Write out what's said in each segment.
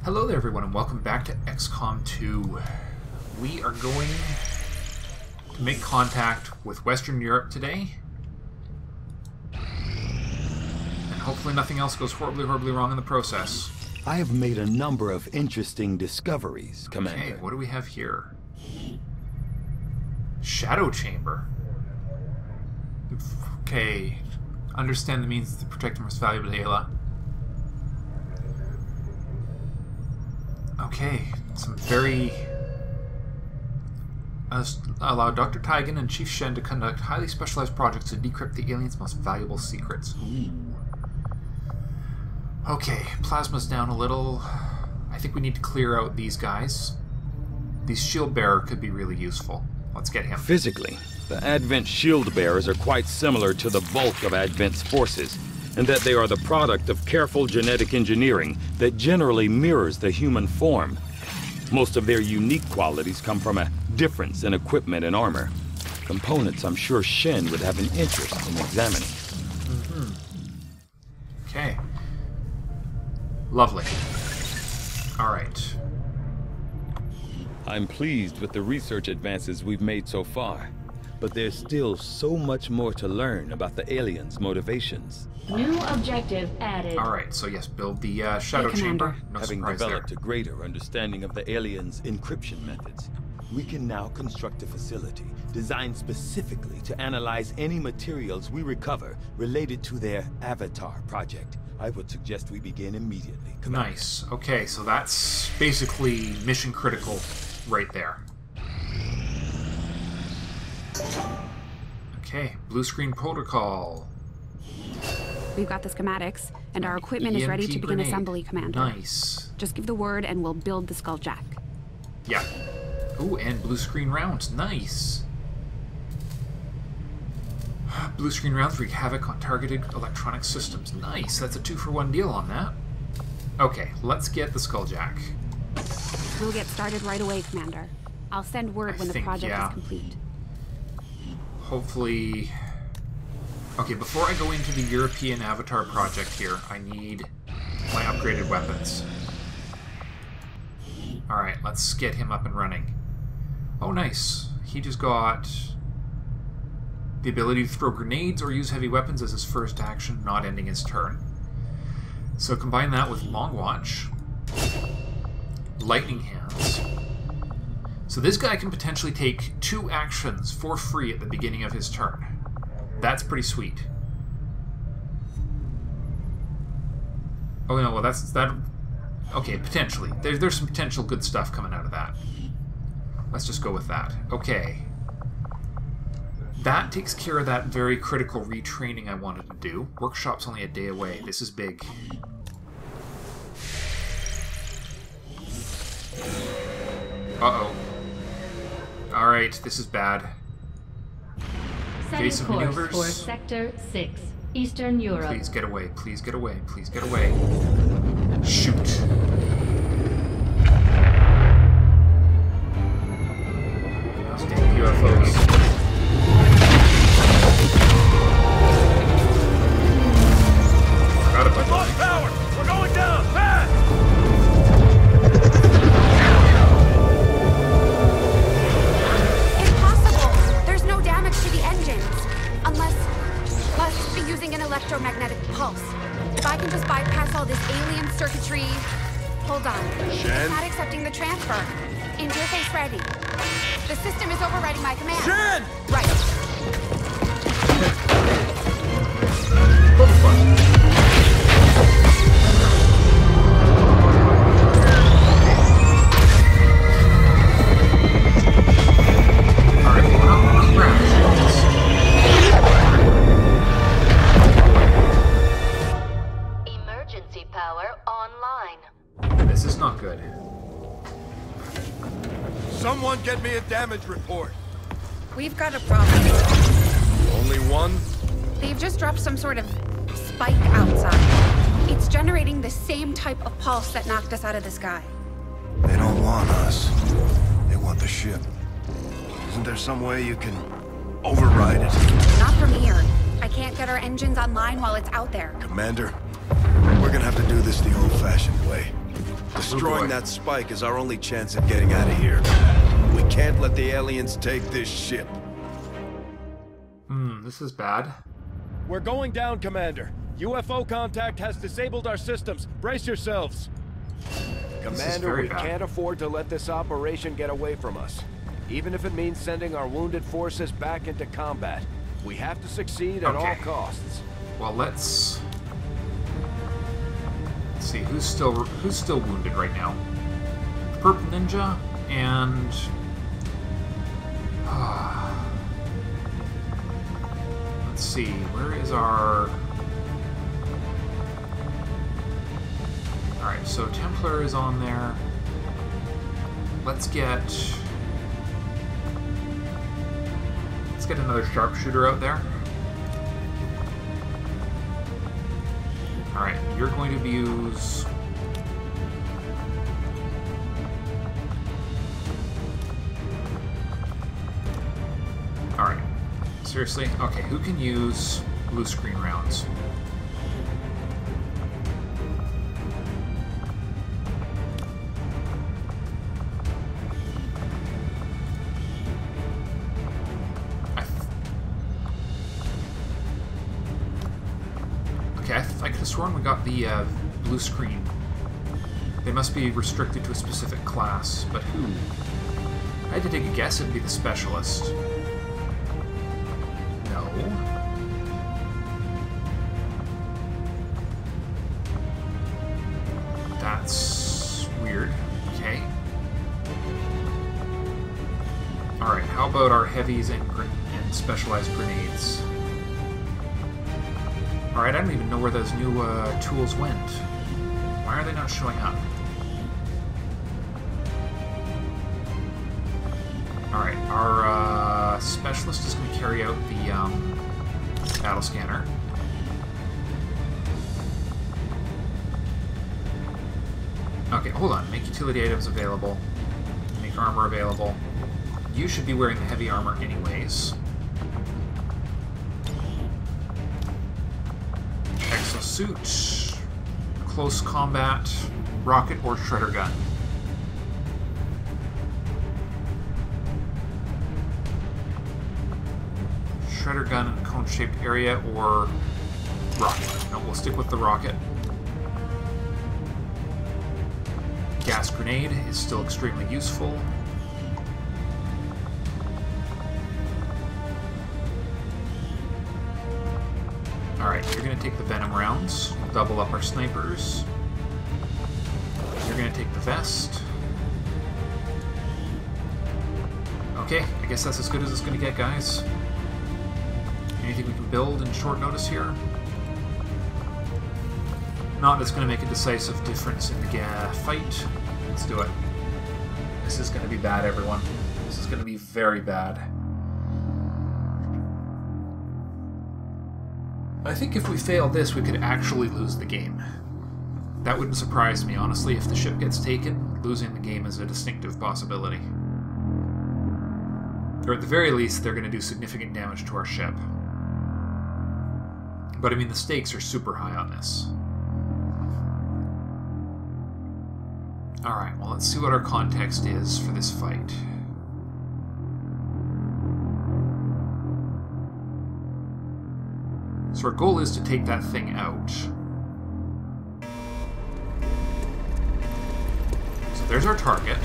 Hello there everyone and welcome back to XCOM 2. We are going to make contact with Western Europe today. And hopefully nothing else goes horribly wrong in the process. I have made a number of interesting discoveries, Commander. Okay, what do we have here? Shadow Chamber. Okay. Understand the means to protect the most valuable data. Okay, some very... allow Dr. Taigen and Chief Shen to conduct highly specialized projects to decrypt the aliens' most valuable secrets. Ooh. Okay, plasma's down a little. I think we need to clear out these guys. These shield bearer could be really useful. Let's get him. Physically, the Advent shield bearers are quite similar to the bulk of Advent's forces, and that they are the product of careful genetic engineering that generally mirrors the human form. Most of their unique qualities come from a difference in equipment and armor. Components I'm sure Shen would have an interest in examining. Okay. Lovely. Alright. I'm pleased with the research advances we've made so far, but there's still so much more to learn about the aliens' motivations. New objective added. Alright, so yes, build the Shadow Chamber. No Having surprise developed there. a greater understanding of the aliens' encryption methods, we can now construct a facility designed specifically to analyze any materials we recover related to their Avatar project. I would suggest we begin immediately. Nice. Okay, so that's basically mission critical right there. Okay, blue screen protocol. We've got the schematics, and our equipment is ready to begin assembly, Commander. Nice. Just give the word and we'll build the Skulljack. Yeah. Ooh, and blue screen rounds. Nice. Blue screen rounds wreak havoc on targeted electronic systems. Nice. That's a 2-for-1 deal on that. Okay, let's get the Skulljack. We'll get started right away, Commander. I'll send word when the project is complete. Hopefully... Okay, before I go into the European Avatar project here, I need my upgraded weapons. Alright, let's get him up and running. Oh, nice. He just got the ability to throw grenades or use heavy weapons as his first action, not ending his turn. So combine that with Long Watch, Lightning Hands. So this guy can potentially take 2 actions for free at the beginning of his turn. That's pretty sweet. Oh no, well that's that. Okay, potentially. There's some potential good stuff coming out of that. Let's just go with that. Okay. That takes care of that very critical retraining I wanted to do. Workshop's only a day away. This is big. Uh-oh. Alright, this is bad. Setting course for Sector 6, Eastern Europe. Please get away, please get away, please get away. Shoot. Those damn UFOs. Forgot about Lost power! We're going down! Fast! Using an electromagnetic pulse. If I can just bypass all this alien circuitry... Hold on. Shen? Not accepting the transfer. Interface ready. The system is overriding my command. Shen! Right. Someone get me a damage report. We've got a problem. Only one? They've just dropped some sort of spike outside. It's generating the same type of pulse that knocked us out of the sky. They don't want us. They want the ship. Isn't there some way you can override it? Not from here. I can't get our engines online while it's out there. Commander, we're gonna have to do this the old-fashioned way. Destroying that spike is our only chance at getting out of here. We can't let the aliens take this ship. This is bad. We're going down, Commander. UFO contact has disabled our systems. Brace yourselves. Commander, we can't afford to let this operation get away from us. Even if it means sending our wounded forces back into combat. We have to succeed at all costs. Well, let's see who's still wounded right now. Purple Ninja and let's see, where is our... Alright, so Templar is on there. Let's get another sharpshooter out there. Alright, you're going to use... Alright. Seriously? Okay, who can use blue screen rounds? I could have sworn we got the blue screen. They must be restricted to a specific class, but who? I had to take a guess it'd be the specialist. No. That's weird. Okay. Alright, how about our heavies and specialized grenades? Alright, I don't even know where those new tools went. Why are they not showing up? Alright, our specialist is going to carry out the battle scanner. Okay, hold on. Make utility items available. Make armor available. You should be wearing the heavy armor anyways. Exosuit, close combat, rocket or shredder gun. Shredder gun in a cone-shaped area or rocket. No, we'll stick with the rocket. Gas grenade is still extremely useful. Alright, you're going to take the Venom rounds. We'll double up our snipers. You're going to take the vest. Okay, I guess that's as good as it's going to get, guys. Anything we can build in short notice here? Not that's going to make a decisive difference in the fight. Let's do it. This is going to be bad, everyone. This is going to be very bad. I think if we fail this, we could actually lose the game. That wouldn't surprise me, honestly. If the ship gets taken, losing the game is a distinctive possibility. Or at the very least, they're going to do significant damage to our ship. But I mean, the stakes are super high on this. Alright, well, let's see what our context is for this fight. So our goal is to take that thing out. So there's our target.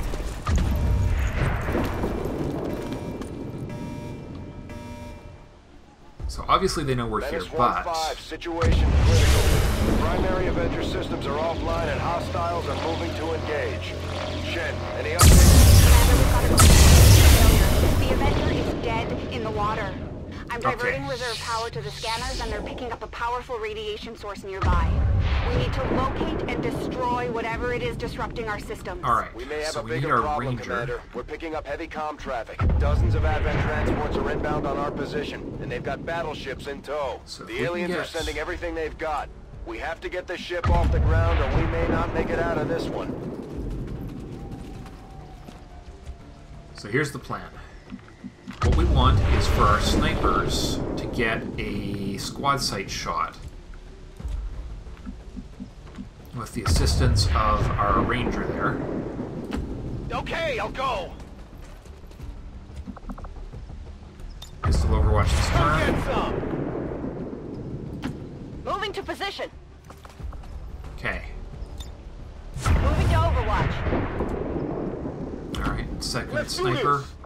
So obviously they know we're here, but... 1-5, situation critical. The primary Avenger systems are offline and hostiles are moving to engage. Shen, any updates? The Avenger is dead in the water. I'm diverting reserve power to the scanners, and they're picking up a powerful radiation source nearby. We need to locate and destroy whatever it is disrupting our systems. Alright, We may have so a we need bigger our problem, ranger. Commander. We're picking up heavy comm traffic. Dozens of Advent transports are inbound on our position, and they've got battleships in tow. So the aliens are sending everything they've got. We have to get the ship off the ground, or we may not make it out of this one. So here's the plan. What we want is for our snipers to get a squad sight shot. with the assistance of our ranger there. Okay, I'll go. Pistol Overwatch this Come turn. get some. Moving to position. Okay. Moving to Overwatch. Alright, second Let's do sniper. this.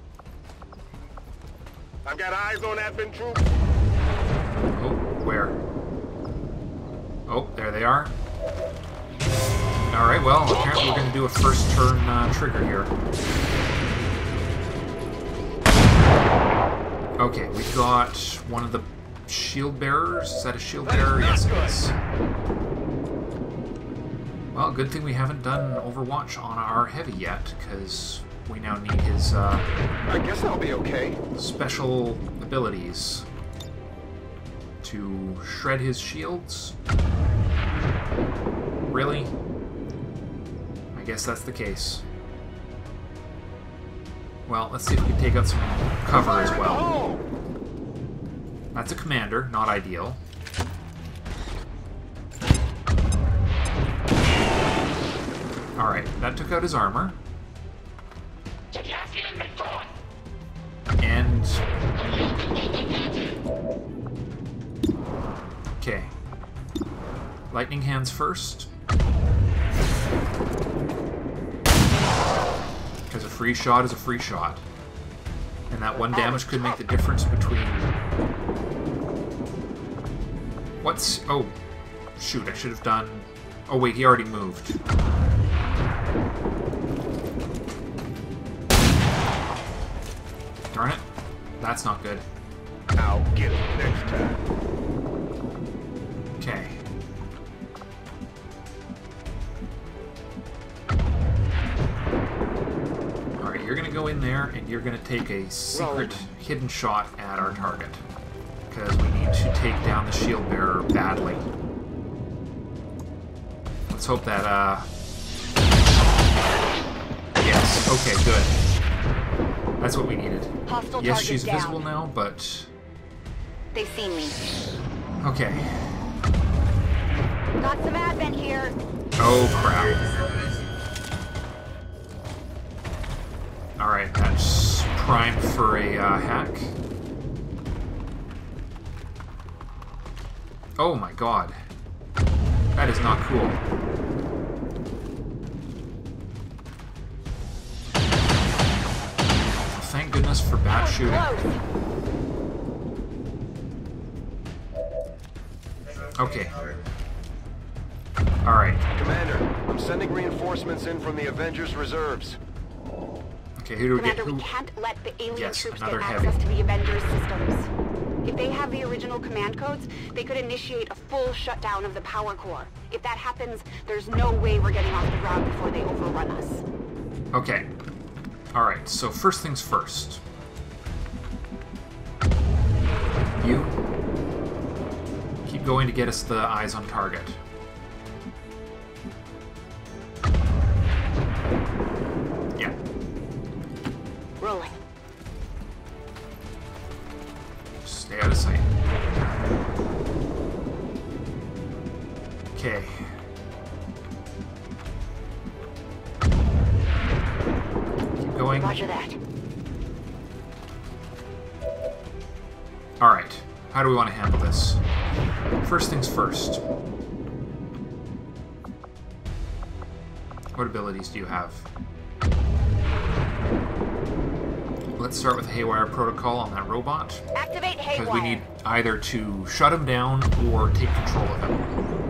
I've got eyes on advent troops. Oh, where? Oh, there they are. Alright, well, apparently we're going to do a first turn trigger here. Okay, we've got one of the shield bearers. Is that a shield bearer? Yes, it is. Well, good thing we haven't done Overwatch on our heavy yet, because we now need his I guess I'll be okay. special abilities to shred his shields. Really? I guess that's the case. Well, let's see if we can take out some cover as well. That's a commander, not ideal. Alright, that took out his armor. And... okay. Lightning hands first. Because a free shot is a free shot. And that one damage could make the difference between... what's... oh, shoot, I should have done... oh wait, he already moved. Darn it. That's not good. I'll get it next time. Okay. Alright, you're gonna go in there and you're gonna take a secret hidden shot at our target. Because we need to take down the shield bearer badly. Let's hope that, yes, okay, good. That's what we needed. Hostile Yes, target she's down. visible now, but... They've seen me. okay. Got some advent here. Oh, crap. Alright, that's primed for a hack. Oh my god. That is not cool. Thank goodness for bad shooting. Okay. Alright. Commander, I'm sending reinforcements in from the Avengers reserves. Okay, who do we get? Commander, we can't let the alien Yes, troops get another access heavy. to the Avengers systems. If they have the original command codes, they could initiate a full shutdown of the power core. If that happens, there's no way we're getting off the ground before they overrun us. Okay. Alright, so first things first. You keep going to get us the eyes on target. Yeah. Rolling. Stay out of sight. Okay. Keep going. Roger that. Alright. How do we want to handle this? First things first. What abilities do you have? Let's start with Haywire Protocol on that robot. Activate Because Haywire. we need either to shut him down or take control of him.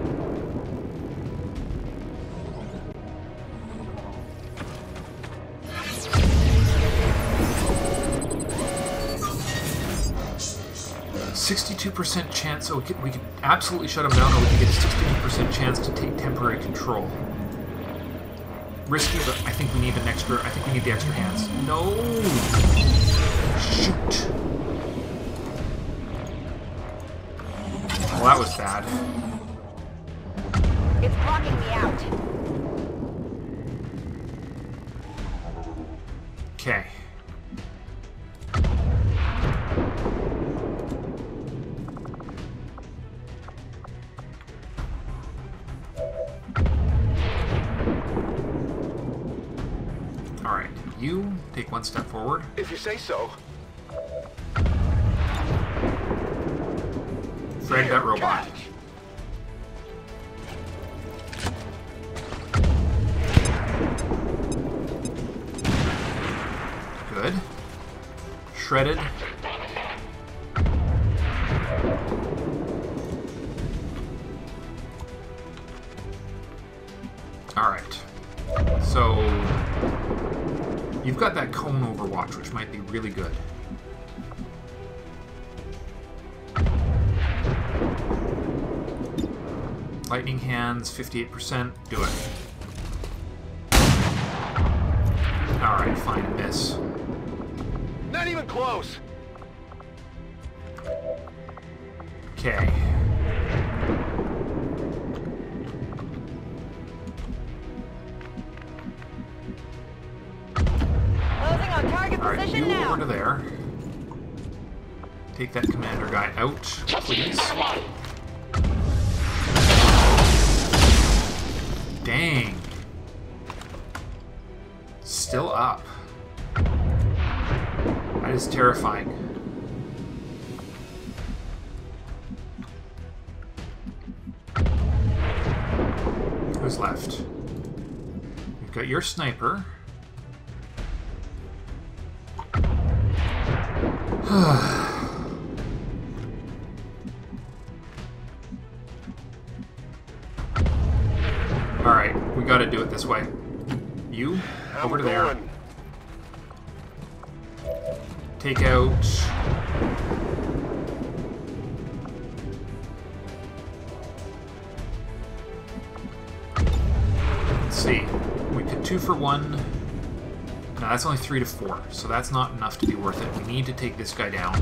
%62% chance, so we can absolutely shut him down, or we can get a 62% chance to take temporary control. Risky, but I think we need the extra hands. No! Shoot! Well, that was bad. It's blocking me out. Okay. you take one step forward. If you say so. Fred that robot. Catch. Good. Shredded. Alright. So, you've got that cone overwatch, which might be really good. Lightning hands, 58%. Do it. Alright, fine. Miss. Not even close. Okay. Closing on target Alright, position you now. over to there. Take that commander guy out, please. Dang. Still up. That is terrifying. Who's left? You've got your sniper. Alright, we gotta do it this way. You, over to there. Take out... Let's see. We could 2 for 1. No, that's only 3 to 4, so that's not enough to be worth it. We need to take this guy down.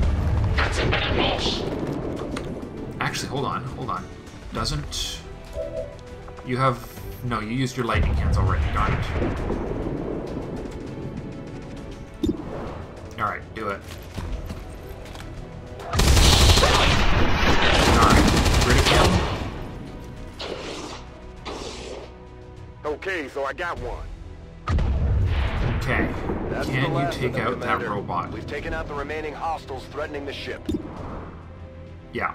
Actually, hold on. Doesn't... You have... No, you used your lightning hands already, darn it. Alright, do it. Alright, ready kill? Okay, so I got one. Okay. That's the Can you last of take them, out that Commander. robot? We've taken out the remaining hostiles threatening the ship. Yeah.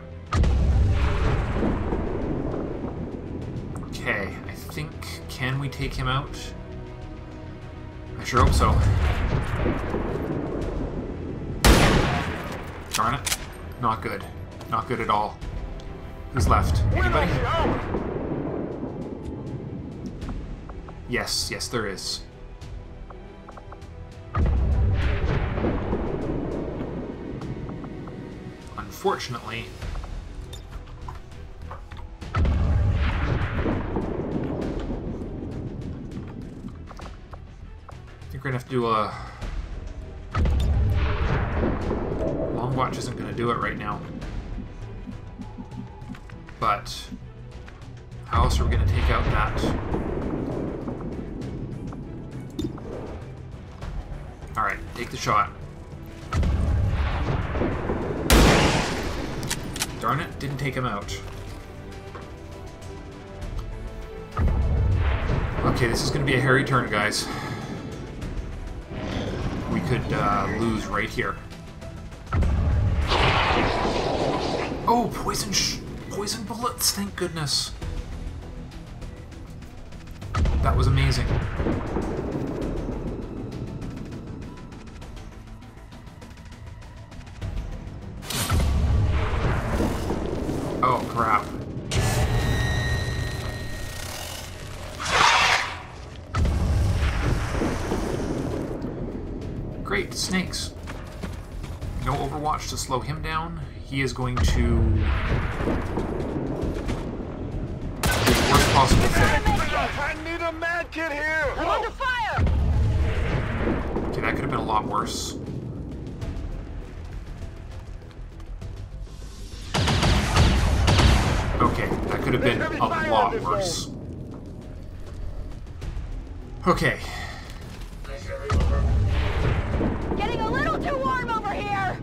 Okay, I think... Can we take him out? I sure hope so. Darn it. Not good. Not good at all. Who's left? Anybody? Yes, yes there is. Unfortunately... I think we're gonna have to do a... Long watch isn't gonna do it right now. But... How else are we gonna take out that? Alright, take the shot. Darn it, didn't take him out. Okay, this is gonna be a hairy turn, guys. We could lose right here. Oh, poison bullets, thank goodness. That was amazing. Oh, crap. Great, snakes. No Overwatch to slow him down. He is going to do the worst possible thing. I need a mad kit here! I'm under fire! Okay, that could have been a lot worse. Okay, that could have been a lot worse. Okay. Getting a little too warm over here!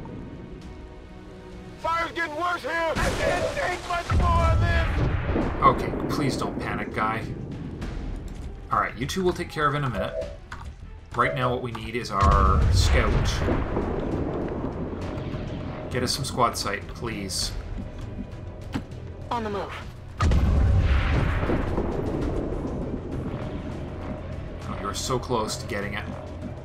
Fire's getting worse here! I can't take much more of this! Okay, please don't panic, guy. Alright, you two will take care of it in a minute. right now what we need is our scout. Get us some squad sight, please. On the move. Oh, you're so close to getting it.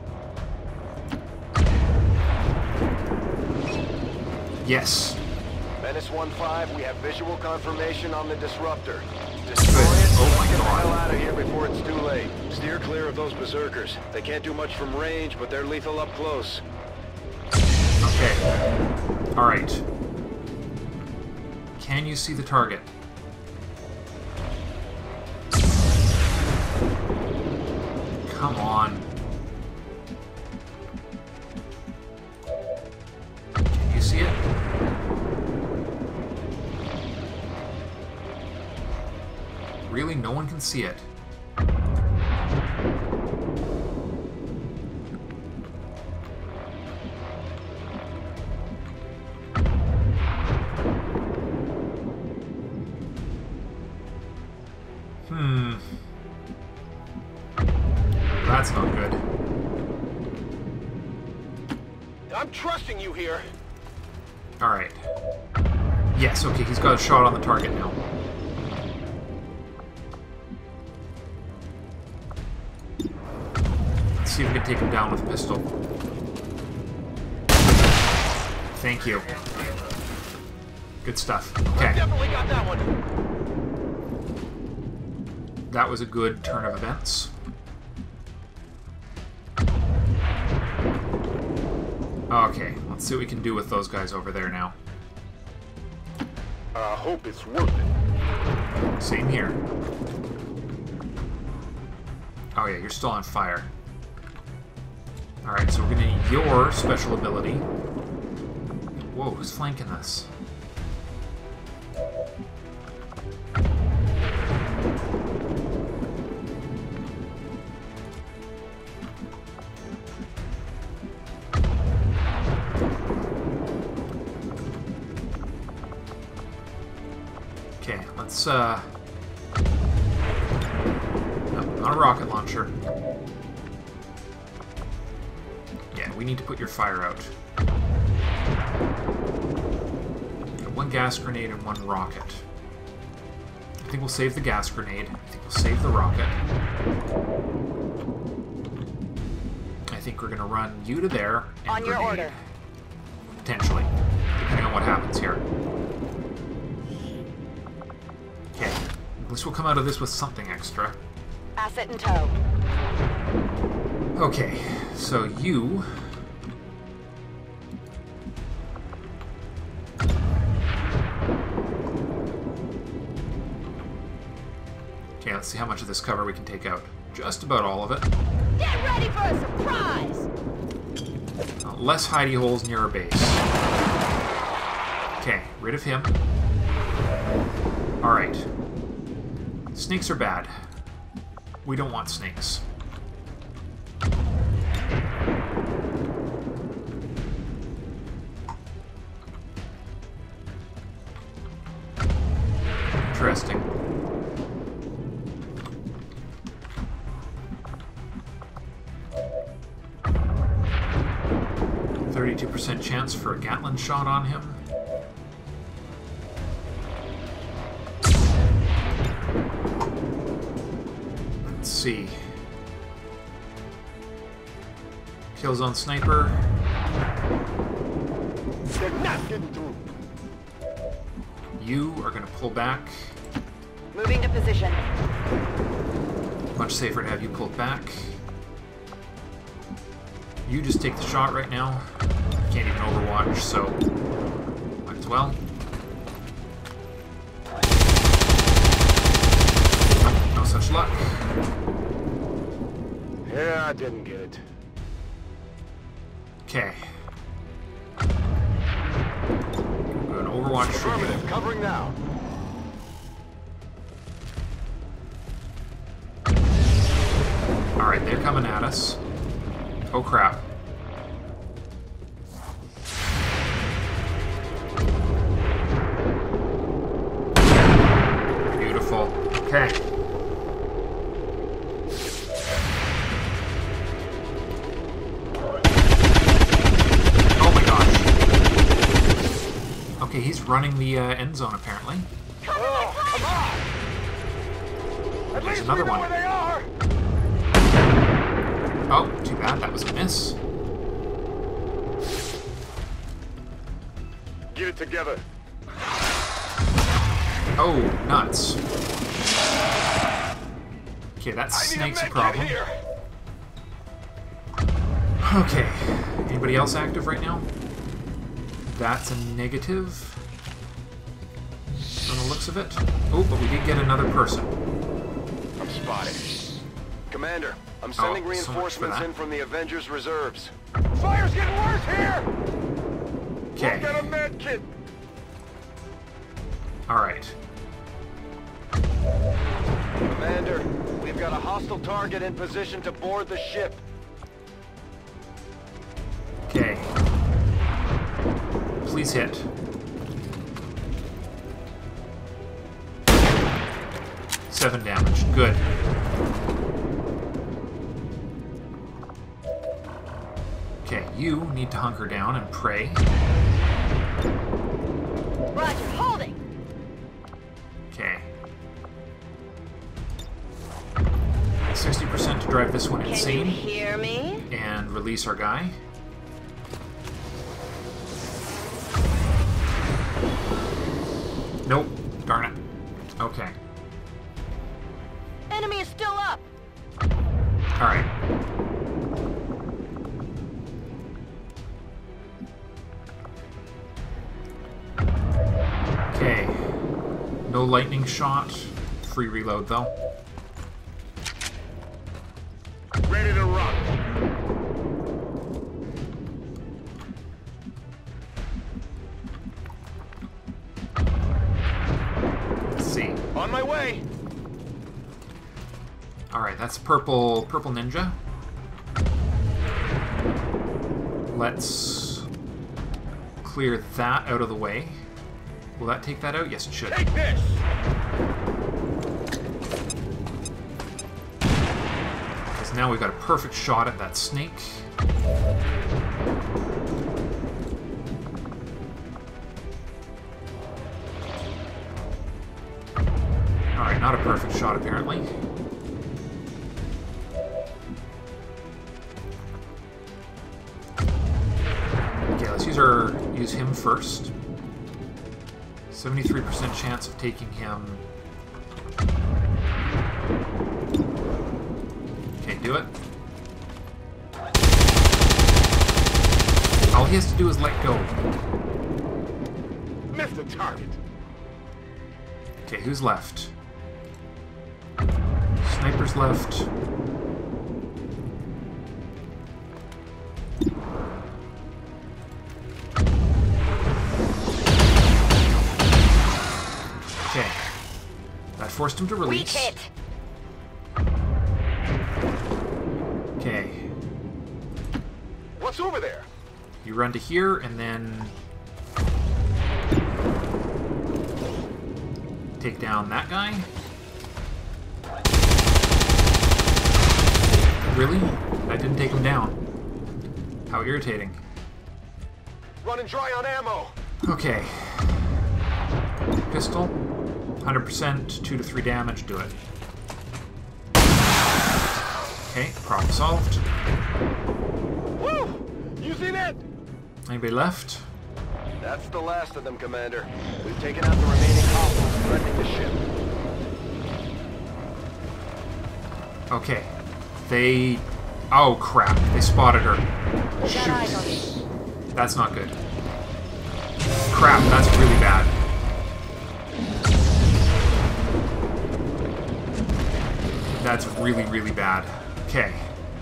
Yes. Menace 1-5, we have visual confirmation on the disruptor. Good. Destroy it. Oh my Get the hell god. out of here before it's too late. Steer clear of those berserkers. They can't do much from range, but they're lethal up close. Okay. Alright. Can you see the target? Come on. Can you see it? Really? No one can see it. That's not good. I'm trusting you here. Alright. Yes, okay, he's got a shot on the target now. Let's see if we can take him down with a pistol. Thank you. Good stuff. Okay. Definitely got that one. That was a good turn of events. Okay, let's see what we can do with those guys over there now. I hope it's worth it. Same here. Oh yeah, you're still on fire. Alright, so we're gonna need your special ability. Whoa, who's flanking us? Okay, let's, no, not a rocket launcher. Yeah, we need to put your fire out. Got one gas grenade and one rocket. I think we'll save the gas grenade. I think we'll save the rocket. I think we're gonna run you to there and On your grenade. order. Potentially, depending on what happens here. Okay, at least we'll come out of this with something extra. Asset in tow. Okay, so you... Okay, let's see how much of this cover we can take out. Just about all of it. Get ready for a surprise! Less hidey holes near our base. Okay, rid of him. Alright. Snakes are bad. We don't want snakes. Interesting. %32 chance for a Gatling shot on him. Let's see. Kill zone sniper. They're not getting through. You are going to pull back. Moving to position. Much safer to have you pulled back. You just take the shot right now. Can't even overwatch, so might as well. Nope, no such luck. Yeah, I didn't get it. Okay. Good overwatch for you. Affirmative, covering now. Alright, they're coming at us. Oh crap. Beautiful. Okay. Okay, he's running the end zone, apparently. Oh, come on! At There's least another we know one. where they are! Oh, too bad. That was a miss. Get it together. Oh, nuts. Okay, that snake's a problem. Here. Okay. Anybody else active right now? That's a negative. From the looks of it. Oh, but we did get another person. I'm spotted. Commander, I'm sending so much for reinforcements that. in from the Avengers reserves. Fire's getting worse here! Okay. We've got a med kit! Alright. Commander, we've got a hostile target in position to board the ship. Okay. Please hit. Seven damage. Good. Okay, you need to hunker down and pray. Roger, holding. Okay. 60% to drive this one Can you insane hear me? and release our guy. Nope. Darn it. Okay. Enemy is still up. Alright. Okay. No lightning shot. Free reload, though. Ready to rock. Let's see. On my way. Alright, that's purple ninja. Let's clear that out of the way. Will that take that out? Yes, it should. Take this. Because now we've got a perfect shot at that snake. Alright, not a perfect shot apparently. Okay, let's use him first. 73% chance of taking him. Okay, do it. All he has to do is let go. Missed the target. Okay, who's left? Sniper's left. Okay. That forced him to Weak release. hit. Okay. What's over there? You run to here and then take down that guy. Really? That didn't take him down. How irritating. Running dry on ammo. Okay. Pistol. 100%, 2 to 3 damage, do it. Okay, problem solved. Woo! You see that? Anybody left? That's the last of them, Commander. We've taken out the remaining hostiles threatening the ship. Okay. They... Oh, crap. They spotted her. Got eyes on you. Shoot. That's not good. Crap, that's really bad. That's really, really bad. Okay.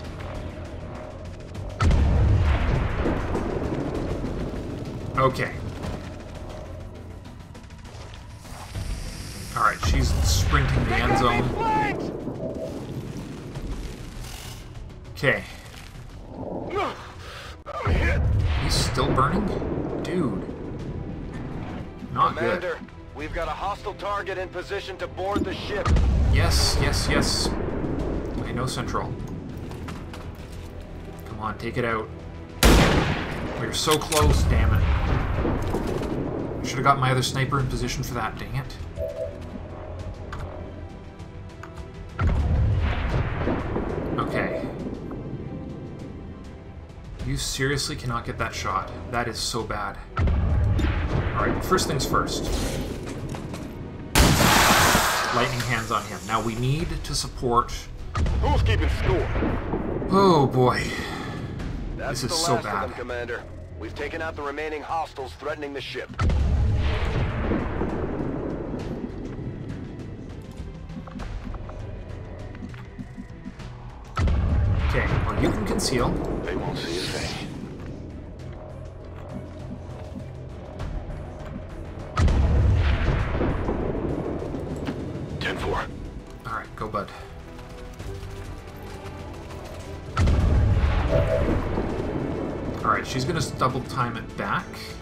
Okay. Alright, she's sprinting the end zone. Okay. I'm hit. He's still burning? Dude. Not good. Commander, we've got a hostile target in position to board the ship. Yes, yes, yes. I know Central. Come on, take it out. We're so close, damn it. Should have got my other sniper in position for that, dang it. Okay. You seriously cannot get that shot. That is so bad. Alright, well, first things first. Lightning hands on him. Now we need to support... Who's keeping score? Oh boy. That's this is the so last bad. of them, Commander. We've taken out the remaining hostiles threatening the ship. Okay, well you can conceal. They won't see a thing. Alright, go bud. Alright, she's gonna double time it back.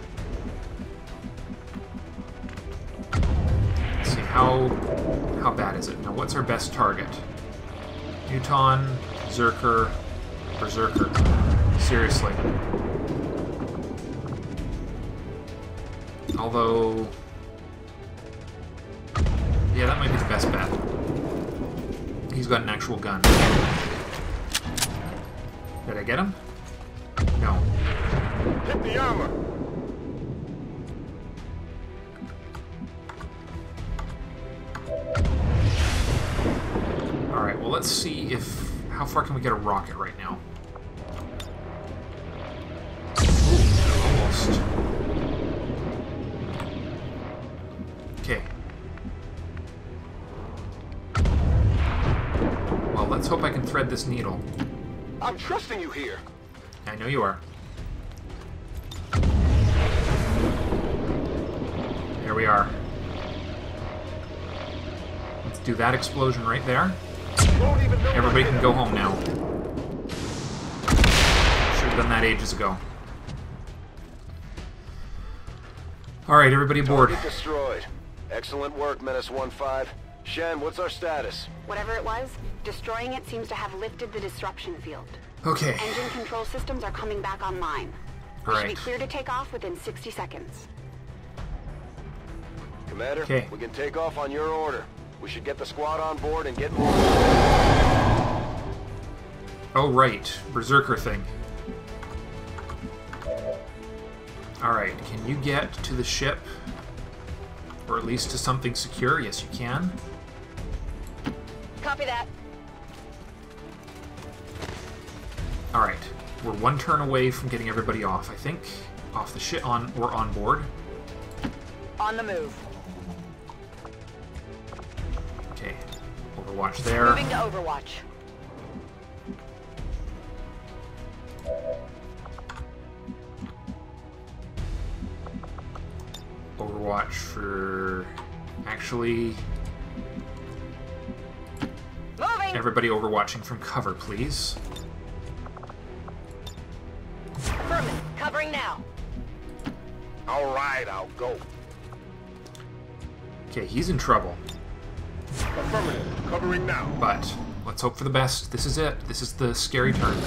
Let's see, how bad is it? Now, what's our best target? Newton, Berserker. Seriously. Although... yeah, that might be the best bet. He's got an actual gun. Did I get him? No. Hit the armor! Alright, well let's see if... how far can we get a rocket right now? Ooh, almost. Okay. Well, let's hope I can thread this needle. I'm trusting you here. I know you are. There we are. Let's do that explosion right there. Everybody can go home now. Should have done that ages ago. Alright, everybody aboard. Target destroyed. Excellent work, Menace 1-5. Shen, what's our status? Whatever it was, destroying it seems to have lifted the disruption field. Okay. Engine control systems are coming back online. We should be clear to take off within 60 seconds. Commander, okay. We can take off on your order. We should get the squad on board and get moving. Oh, right. Berserker thing. Alright, can you get to the ship? Or at least to something secure? Yes, you can. Copy that. Alright, we're one turn away from getting everybody off, I think. Off the ship, or on board. On the move. Okay, Overwatch there. Moving to Overwatch. Overwatch for... actually... Moving! Everybody overwatching from cover, please. Affirmative. Covering now. All right, I'll go. Okay, he's in trouble. Affirmative. Covering now. But let's hope for the best. This is it. This is the scary turn.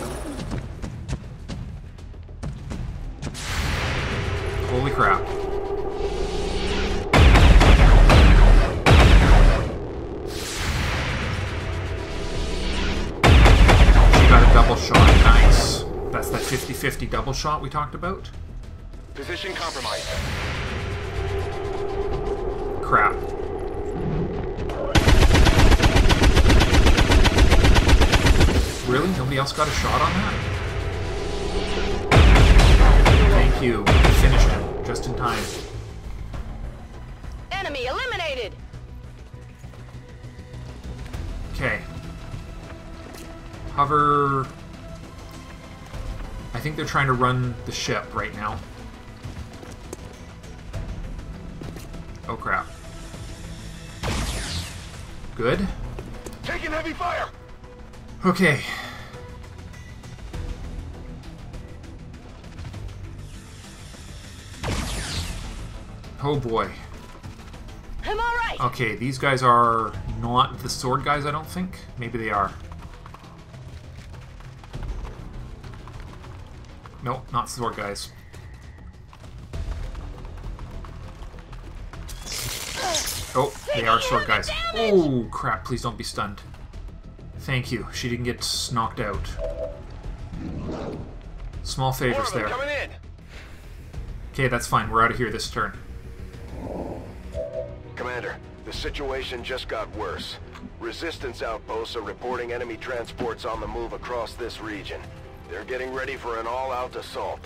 Holy crap. She got a double shot. Nice. That's that 50-50 double shot we talked about? Position compromised. Crap. Really? Nobody else got a shot on that? Thank you. Finished him. Just in time. Enemy eliminated! Okay. Hover... I think they're trying to run the ship right now. Oh crap. Good. Taking heavy fire! Okay. Oh boy. I'm alright! Okay, these guys are not the sword guys, I don't think. Maybe they are. Nope, not sword guys. They are sword guys. Oh, crap. Please don't be stunned. Thank you. She didn't get knocked out. Small favors there. Okay, that's fine. We're out of here this turn. Commander, the situation just got worse. Resistance outposts are reporting enemy transports on the move across this region. They're getting ready for an all-out assault.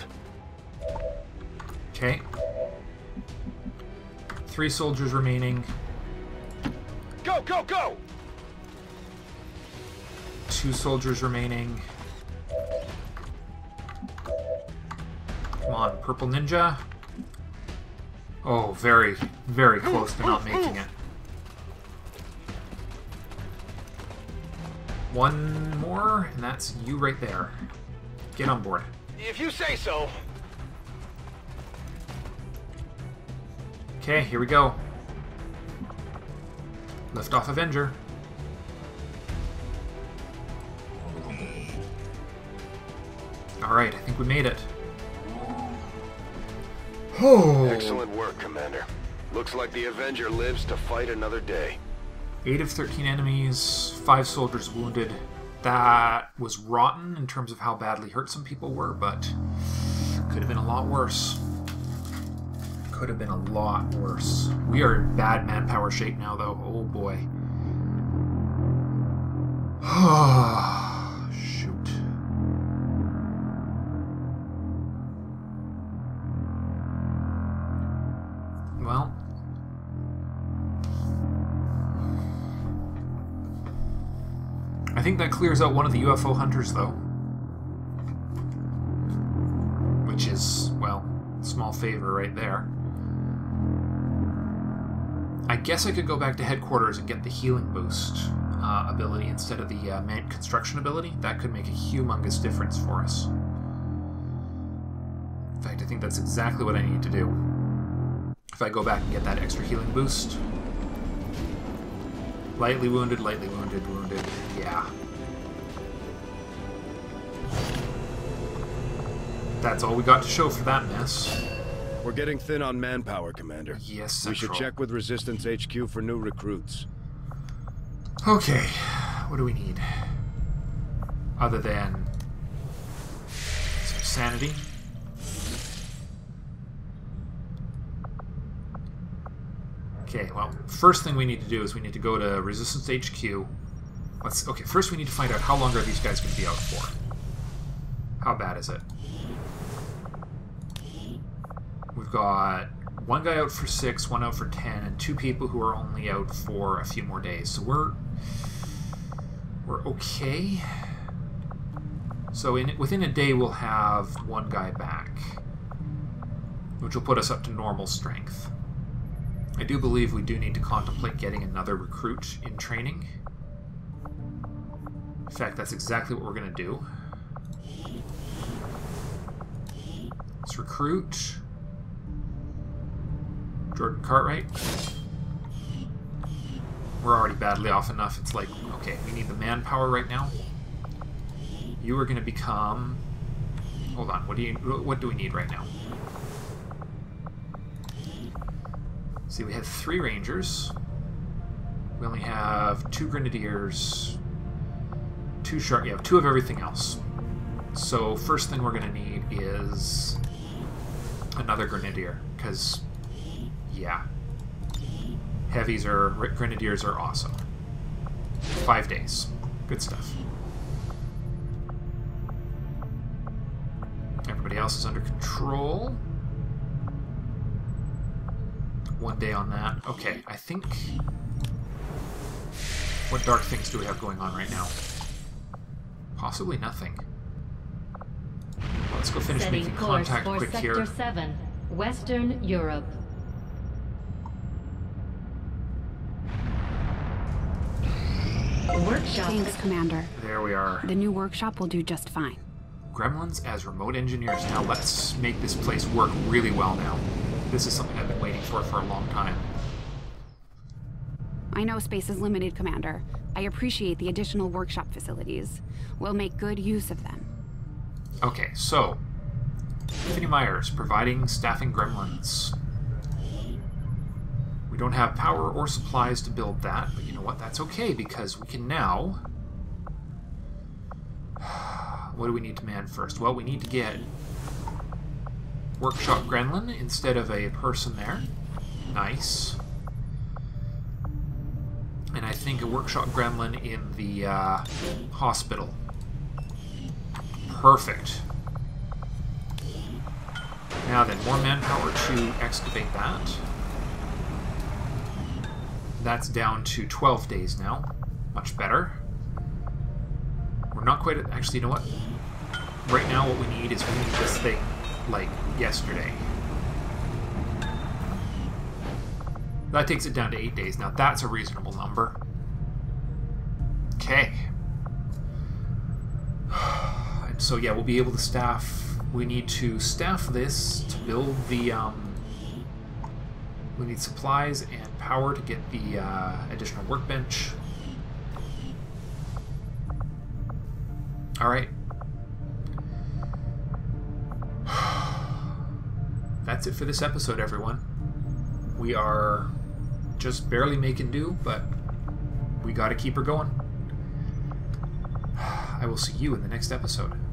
Okay. 3 soldiers remaining. Go, go, go! 2 soldiers remaining. Come on, Purple Ninja. Oh, very, very close to not making it. 1 more, and that's you right there. Get on board. If you say so. Okay, here we go. Lift off Avenger. Alright, I think we made it. Oh. Excellent work, Commander. Looks like the Avenger lives to fight another day. 8 of 13 enemies, 5 soldiers wounded. That was rotten in terms of how badly hurt some people were, but could have been a lot worse. Could have been a lot worse. We are in bad manpower shape now, though. Oh boy. Shoot. Well. I think that clears out one of the UFO hunters, though. Which is, well, small favor right there. I guess I could go back to headquarters and get the healing boost ability instead of the main construction ability. That could make a humongous difference for us. In fact, I think that's exactly what I need to do. If I go back and get that extra healing boost. Lightly wounded, wounded. Yeah. That's all we got to show for that mess. We're getting thin on manpower, Commander. Yes, Central. We should check with Resistance HQ for new recruits. Okay, what do we need? Other than some sanity. Okay, well, first thing we need to do is we need to go to Resistance HQ. Okay, first we need to find out how long are these guys going to be out for. How bad is it? We've got 1 guy out for 6, 1 out for 10, and 2 people who are only out for a few more days. So we're okay. So within a day we'll have 1 guy back, which will put us up to normal strength. I do believe we do need to contemplate getting another recruit in training. In fact, that's exactly what we're going to do. Let's recruit Jordan Cartwright. We're already badly off enough. It's like, okay, we need the manpower right now. You are going to become... Hold on, what do we need right now? See, we have 3 Rangers. We only have 2 Grenadiers, 2 Shark... Yeah, 2 of everything else. So, first thing we're going to need is another Grenadier, because, yeah. Grenadiers are awesome. 5 days. Good stuff. Everybody else is under control. 1 day on that. Okay, I think... What dark things do we have going on right now? Possibly nothing. Let's go finish making contact quick here. Sector 7, Western Europe. Workshop. Thanks, Commander. There we are. The new workshop will do just fine. Gremlins as remote engineers. Now let's make this place work really well now. This is something I've been waiting for a long time. I know space is limited, Commander. I appreciate the additional workshop facilities. We'll make good use of them. Okay, so... Tiffany Myers, providing staffing Gremlins. We don't have power or supplies to build that, but you know what? That's okay, because we can now... What do we need to man first? Well, we need to get Workshop Gremlin instead of a person there. Nice. And I think a Workshop Gremlin in the hospital. Perfect. Now then, more manpower to excavate that. That's down to 12 days now. Much better. We're not quite at... Actually, you know what? Right now what we need is we need this thing, like, yesterday. That takes it down to 8 days. Now that's a reasonable number. Okay. And so, yeah, we'll be able to staff... We need to staff this to build the... We need supplies and power to get the additional workbench. Alright. That's it for this episode, everyone. We are just barely making do, but we gotta keep her going. I will see you in the next episode.